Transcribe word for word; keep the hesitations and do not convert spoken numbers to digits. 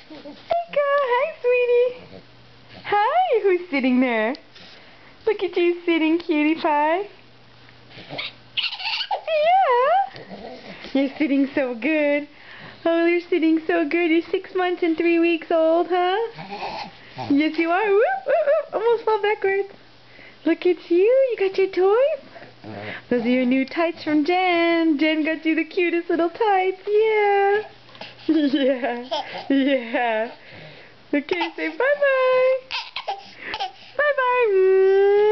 Ika, hi, sweetie. Hi, who's sitting there? Look at you sitting, cutie pie. Yeah. You're sitting so good. Oh, you're sitting so good. You're six months and three weeks old, huh? Yes, you are. Whoop, whoop, whoop. Almost fell backwards. Look at you. You got your toys? Those are your new tights from Jen. Jen got you the cutest little tights. Yeah. Yeah. Yeah. Okay, say bye-bye. Bye-bye.